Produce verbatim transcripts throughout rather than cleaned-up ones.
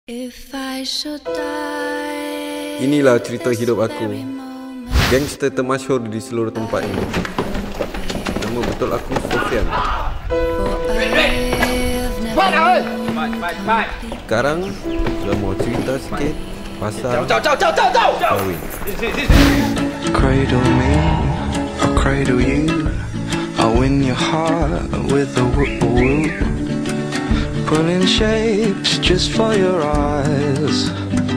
Inilah cerita hidup aku, gangster termasyhur di seluruh tempat ini. Nama betul aku Sofian. Sekarang saya mau cerita sikit pasal kahwin. Cradle me, I'll cradle you. I'll win your heart with a whoop whoop. Pulling shapes just for your eyes.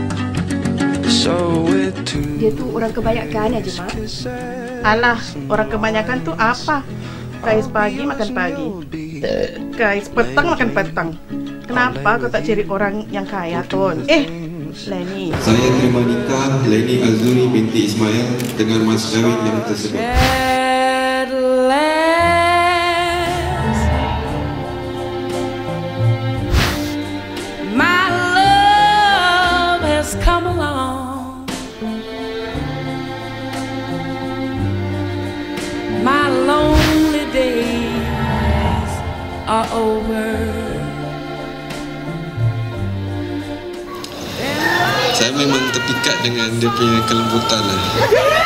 So we're two. Dia tu orang kebanyakan aja, Mak. Alah, orang kebanyakan tu apa? Kais pagi makan pagi, kais petang makan petang. Kenapa kau tak cari orang yang kaya, Ton? Eh, Lenny. Saya terima nikah Lenny Azuri binti Ismail dengan mas kawin yang tersebut. My love has come along. My lonely days are over. Saya memang terpikat dengan dia punya kelembutan lah.